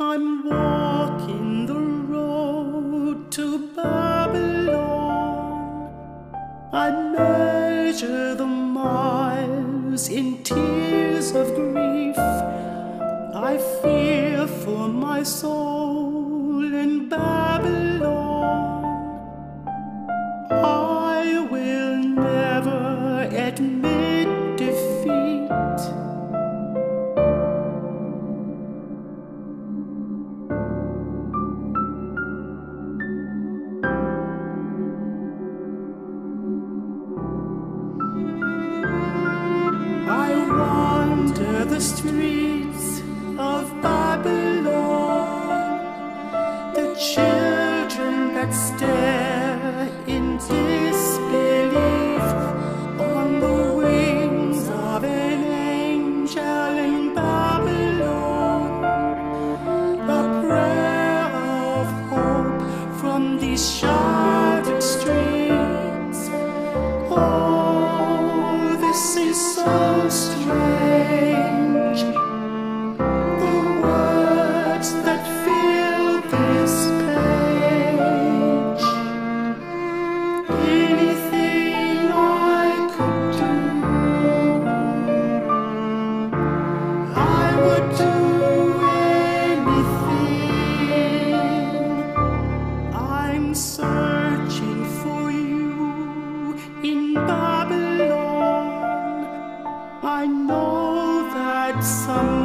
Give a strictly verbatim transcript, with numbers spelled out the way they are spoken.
I'm walking the road to Babylon. I measure the miles in tears of grief. I fear for my soul in Babylon. I will never admit defeat. I wander the streets of Babylon, the children that stare in disbelief on the wings of an angel in Babylon, a prayer of hope from these shattered streets. Oh, this is so strange, the words that fill this page. Anything I could do, I would do anything. I'm searching for you in Babylon. I know that some